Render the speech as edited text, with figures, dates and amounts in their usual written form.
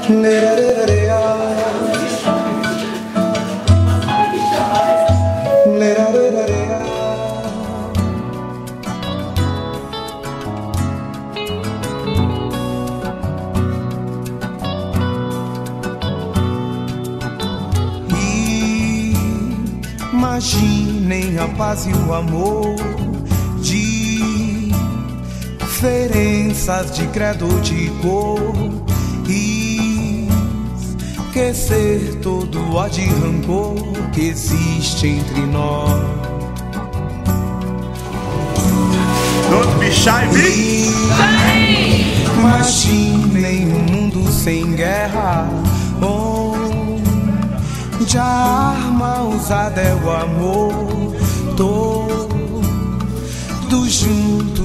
Imaginem a paz e o amor, diferenças de credo, de cor, esquecer todo o ódio e rancor que existe entre nós. Don't be shy, bitch. Imaginem um mundo sem guerra, onde a arma usada é o amor, todos juntos